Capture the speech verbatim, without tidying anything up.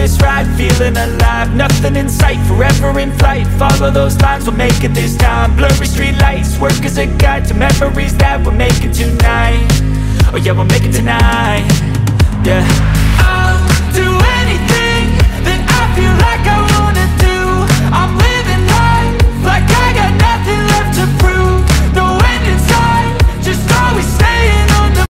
this ride, feeling alive. Nothing in sight, forever in flight. Follow those lines, we'll make it this time. Blurry street lights, work as a guide to memories that we're making tonight. Oh yeah, we'll make it tonight. Yeah, I'll do anything that I feel like